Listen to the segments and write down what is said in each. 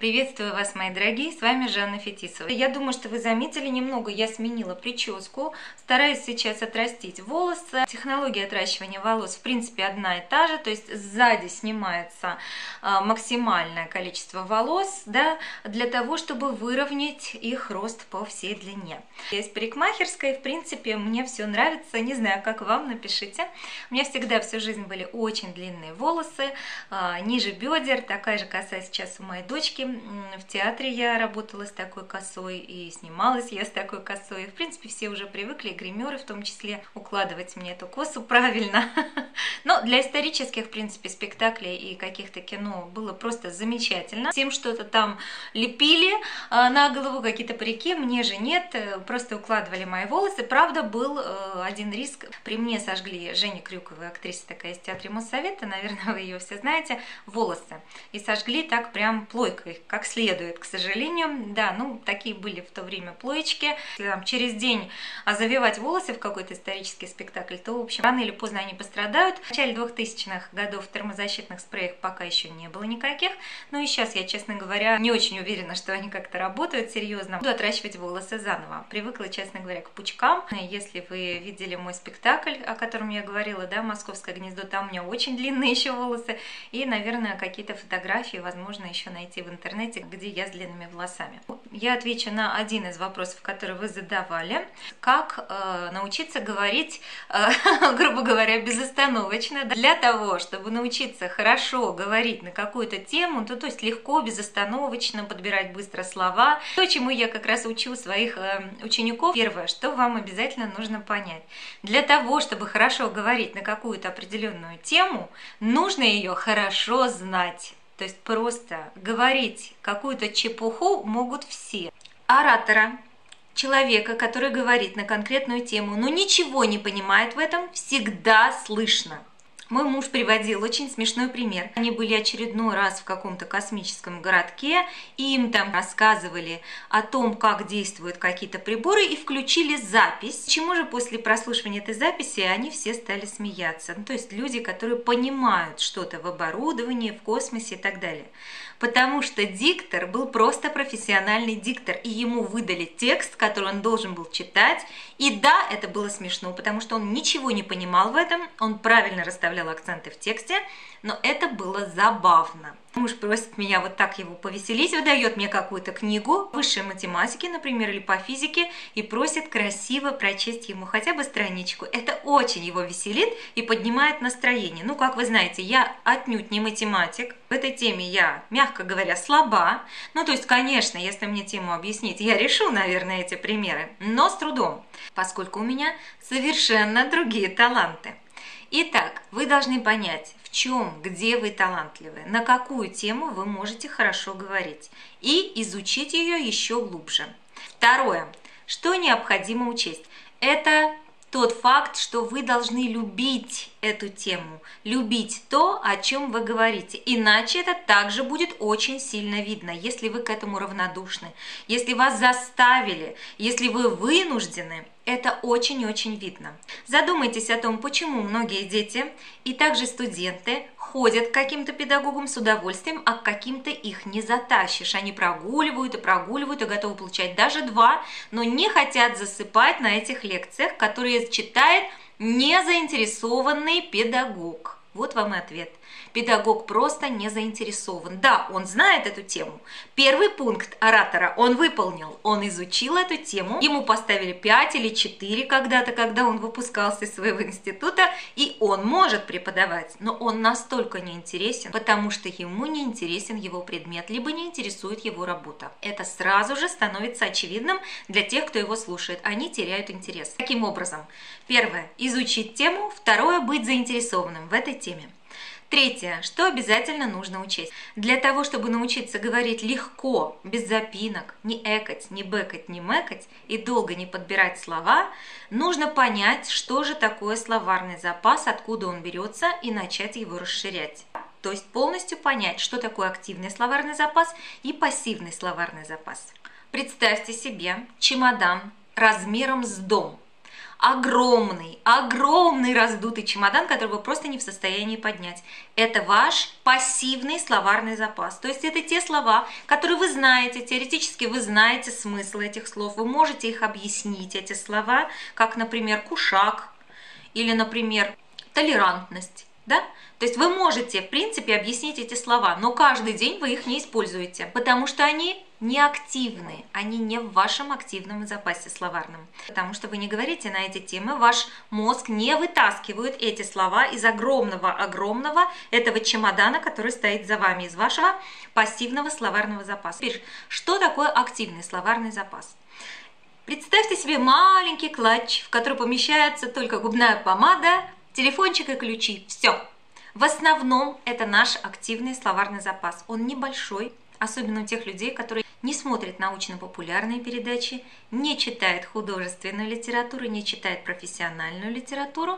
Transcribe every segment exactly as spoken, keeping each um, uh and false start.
Приветствую вас, мои дорогие, с вами Жанна Фетисова. Я думаю, что вы заметили, немного я сменила прическу, стараюсь сейчас отрастить волосы. Технология отращивания волос, в принципе, одна и та же, то есть сзади снимается максимальное количество волос, да, для того, чтобы выровнять их рост по всей длине. Я из парикмахерской, в принципе, мне все нравится, не знаю, как вам, напишите. У меня всегда всю жизнь были очень длинные волосы, ниже бедер, такая же коса сейчас у моей дочки. В театре я работала с такой косой и снималась я с такой косой. В принципе, все уже привыкли, гримеры в том числе, укладывать мне эту косу правильно. Но для исторических, в принципе, спектаклей и каких-то кино было просто замечательно. Всем что-то там лепили на голову, какие-то парики, мне же нет, просто укладывали мои волосы. Правда, был один риск. При мне сожгли Женя Крюкова, актриса такая из театра Моссовета, наверное, вы ее все знаете, волосы. И сожгли так прям плойкой, как следует, к сожалению. Да, ну, такие были в то время плоечки. Там, через день завивать волосы в какой-то исторический спектакль, то, в общем, рано или поздно они пострадают. В начале двухтысячных годов термозащитных спреев пока еще не было никаких. Ну и сейчас я, честно говоря, не очень уверена, что они как-то работают серьезно. Буду отращивать волосы заново. Привыкла, честно говоря, к пучкам. Если вы видели мой спектакль, о котором я говорила, да, «Московское гнездо», там у меня очень длинные еще волосы. И, наверное, какие-то фотографии возможно еще найти в интернете, где я с длинными волосами. Я отвечу на один из вопросов, который вы задавали. Как э, научиться говорить, э, грубо говоря, безостановочно. Для того, чтобы научиться хорошо говорить на какую-то тему, то, то есть легко, безостановочно подбирать быстро слова. То, чему я как раз учу своих э, учеников. Первое, что вам обязательно нужно понять. Для того, чтобы хорошо говорить на какую-то определенную тему, нужно ее хорошо знать. То есть просто говорить какую-то чепуху могут все. Оратора, человека, который говорит на конкретную тему, но ничего не понимает в этом, всегда слышно. Мой муж приводил очень смешной пример. Они были очередной раз в каком-то космическом городке, и им там рассказывали о том, как действуют какие-то приборы, и включили запись. Почему же после прослушивания этой записи они все стали смеяться? Ну, то есть люди, которые понимают что-то в оборудовании, в космосе и так далее. Потому что диктор был просто профессиональный диктор, и ему выдали текст, который он должен был читать. И да, это было смешно, потому что он ничего не понимал в этом, он правильно расставлял акценты в тексте, но это было забавно. Муж просит меня вот так его повеселить, выдает мне какую-то книгу высшей математики, например, или по физике, и просит красиво прочесть ему хотя бы страничку. Это очень его веселит и поднимает настроение. Ну, как вы знаете, я отнюдь не математик, в этой теме я, мягко говоря, слаба. Ну, то есть, конечно, если мне тему объяснить, я решу, наверное, эти примеры, но с трудом, поскольку у меня совершенно другие таланты. Итак, вы должны понять, в чем, где вы талантливы, на какую тему вы можете хорошо говорить, и изучить ее еще глубже. Второе, что необходимо учесть, это тот факт, что вы должны любить эту тему, любить то, о чем вы говорите. Иначе это также будет очень сильно видно, если вы к этому равнодушны, если вас заставили, если вы вынуждены. Это очень-очень видно. Задумайтесь о том, почему многие дети и также студенты ходят к каким-то педагогам с удовольствием, а к каким-то их не затащишь. Они прогуливают и прогуливают и готовы получать даже два, но не хотят засыпать на этих лекциях, которые читает незаинтересованный педагог. Вот вам и ответ. Педагог просто не заинтересован. Да, он знает эту тему. Первый пункт оратора он выполнил. Он изучил эту тему. Ему поставили пять или четыре когда-то, когда он выпускался из своего института. И он может преподавать. Но он настолько не интересен, потому что ему не интересен его предмет, либо не интересует его работа. Это сразу же становится очевидным для тех, кто его слушает. Они теряют интерес. Таким образом, первое – изучить тему. Второе – быть заинтересованным в этой теме. Третье, что обязательно нужно учесть. Для того, чтобы научиться говорить легко, без запинок, не экать, не бэкать, не мэкать и долго не подбирать слова, нужно понять, что же такое словарный запас, откуда он берется, и начать его расширять. То есть полностью понять, что такое активный словарный запас и пассивный словарный запас. Представьте себе чемодан размером с дом. огромный, огромный раздутый чемодан, который вы просто не в состоянии поднять. Это ваш пассивный словарный запас. То есть это те слова, которые вы знаете, теоретически вы знаете смысл этих слов, вы можете их объяснить, эти слова, как, например, кушак или, например, толерантность. Да? То есть вы можете, в принципе, объяснить эти слова, но каждый день вы их не используете, потому что они не активны, они не в вашем активном запасе словарном. Потому что вы не говорите на эти темы, ваш мозг не вытаскивает эти слова из огромного-огромного этого чемодана, который стоит за вами, из вашего пассивного словарного запаса. Теперь, что такое активный словарный запас? Представьте себе маленький клатч, в который помещается только губная помада, телефончик и ключи. Все. В основном это наш активный словарный запас. Он небольшой, особенно у тех людей, которые не смотрят научно-популярные передачи, не читают художественную литературу, не читают профессиональную литературу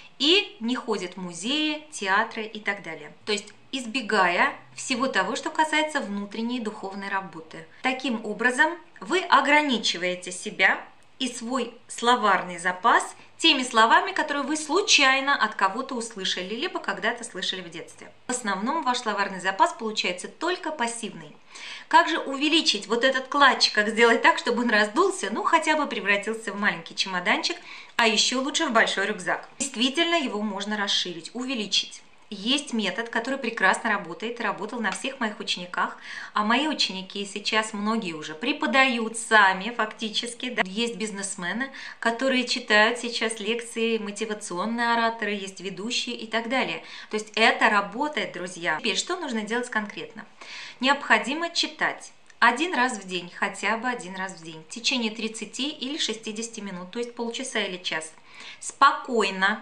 и не ходят в музеи, театры и так далее. То есть избегая всего того, что касается внутренней духовной работы. Таким образом, вы ограничиваете себя и свой словарный запас теми словами, которые вы случайно от кого-то услышали, либо когда-то слышали в детстве. В основном ваш словарный запас получается только пассивный. Как же увеличить вот этот клатч, как сделать так, чтобы он раздулся, ну хотя бы превратился в маленький чемоданчик, а еще лучше в большой рюкзак? Действительно, его можно расширить, увеличить. Есть метод, который прекрасно работает, работал на всех моих учениках, а мои ученики сейчас многие уже преподают сами фактически. Да? Есть бизнесмены, которые читают сейчас лекции, мотивационные ораторы, есть ведущие и так далее. То есть это работает, друзья. Теперь что нужно делать конкретно? Необходимо читать один раз в день, хотя бы один раз в день, в течение тридцати или шестидесяти минут, то есть полчаса или час. Спокойно,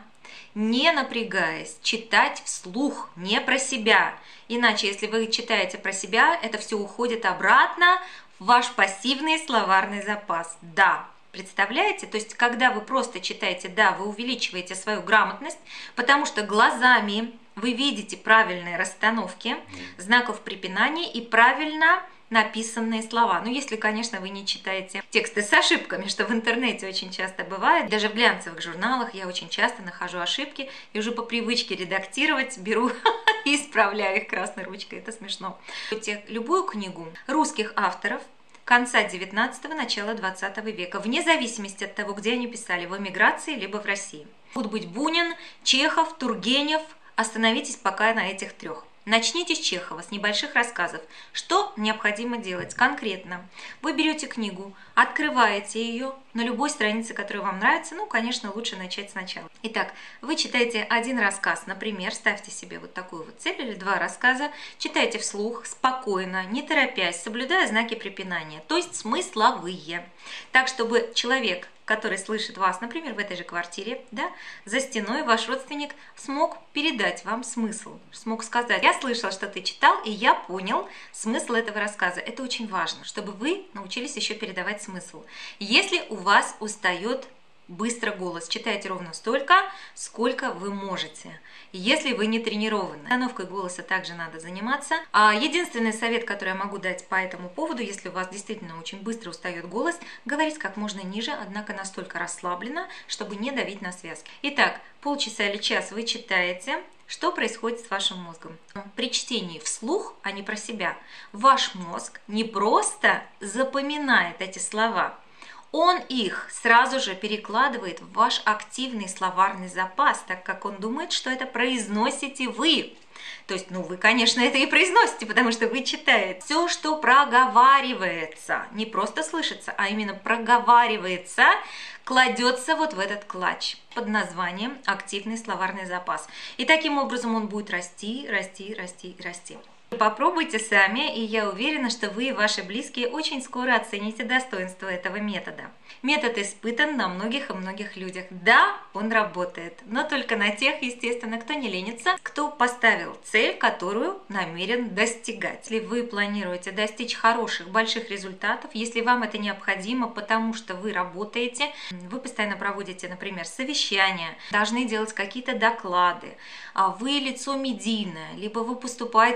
не напрягаясь, читать вслух, не про себя. Иначе, если вы читаете про себя, это все уходит обратно в ваш пассивный словарный запас. Да, представляете? То есть, когда вы просто читаете, да, вы увеличиваете свою грамотность, потому что глазами вы видите правильные расстановки знаков препинания и правильно написанные слова. Ну, если, конечно, вы не читаете тексты с ошибками, что в интернете очень часто бывает. Даже в глянцевых журналах я очень часто нахожу ошибки и уже по привычке редактировать беру и исправляю их красной ручкой. Это смешно. Любую книгу русских авторов конца девятнадцатого, начала двадцатого века, вне зависимости от того, где они писали, в эмиграции либо в России. Будут быть Бунин, Чехов, Тургенев. Остановитесь пока на этих трех. Начните с Чехова, с небольших рассказов. Что необходимо делать конкретно? Вы берете книгу, открываете ее на любой странице, которая вам нравится. Ну, конечно, лучше начать сначала. Итак, вы читаете один рассказ, например, ставьте себе вот такую вот цель или два рассказа, читайте вслух, спокойно, не торопясь, соблюдая знаки препинания, то есть смысловые. Так, чтобы человек, который слышит вас, например, в этой же квартире, да, за стеной, ваш родственник смог передать вам смысл, смог сказать: я слышал, что ты читал, и я понял смысл этого рассказа. Это очень важно, чтобы вы научились еще передавать смысл. Если у вас устает быстро голос, читайте ровно столько, сколько вы можете, если вы не тренированы. Тренировкой голоса также надо заниматься. А единственный совет, который я могу дать по этому поводу, если у вас действительно очень быстро устает голос, говорить как можно ниже, однако настолько расслабленно, чтобы не давить на связки. Итак, полчаса или час вы читаете. Что происходит с вашим мозгом? При чтении вслух, а не про себя, ваш мозг не просто запоминает эти слова, он их сразу же перекладывает в ваш активный словарный запас, так как он думает, что это произносите вы. То есть, ну, вы, конечно, это и произносите, потому что вы читаете. Все, что проговаривается, не просто слышится, а именно проговаривается, кладется вот в этот клатч под названием активный словарный запас. И таким образом он будет расти, расти, расти и расти. Попробуйте сами, и я уверена, что вы и ваши близкие очень скоро оцените достоинство этого метода. Метод испытан на многих и многих людях. Да, он работает, но только на тех, естественно, кто не ленится, кто поставил цель, которую намерен достигать. Если вы планируете достичь хороших, больших результатов, если вам это необходимо, потому что вы работаете, вы постоянно проводите, например, совещания, должны делать какие-то доклады, а вы лицо медийное, либо вы поступаете в театр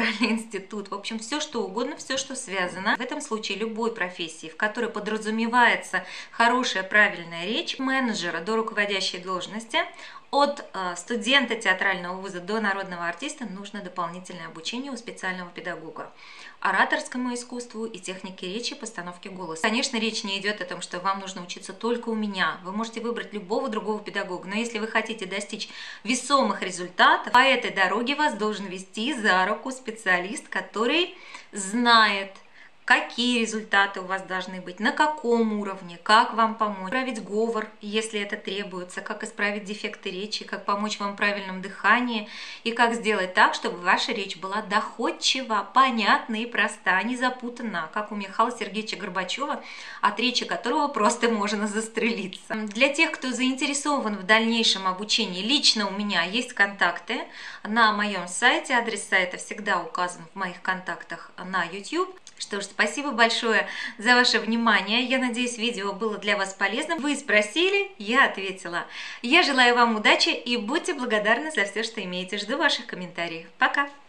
театральный институт, в общем, все что угодно, все, что связано. В этом случае любой профессии, в которой подразумевается хорошая, правильная речь, менеджера до руководящей должности, от студента театрального вуза до народного артиста нужно дополнительное обучение у специального педагога ораторскому искусству и технике речи, постановки голоса. Конечно, речь не идет о том, что вам нужно учиться только у меня. Вы можете выбрать любого другого педагога, но если вы хотите достичь весомых результатов, по этой дороге вас должен вести за руку специалист, который знает, какие результаты у вас должны быть, на каком уровне, как вам помочь, исправить говор, если это требуется, как исправить дефекты речи, как помочь вам в правильном дыхании и как сделать так, чтобы ваша речь была доходчива, понятна и проста, а не запутана, как у Михаила Сергеевича Горбачева, от речи которого просто можно застрелиться. Для тех, кто заинтересован в дальнейшем обучении, лично у меня есть контакты на моем сайте, адрес сайта всегда указан в моих контактах на YouTube. Что ж, спасибо большое за ваше внимание. Я надеюсь, видео было для вас полезным. Вы спросили, я ответила. Я желаю вам удачи и будьте благодарны за все, что имеете. Жду ваших комментариев. Пока!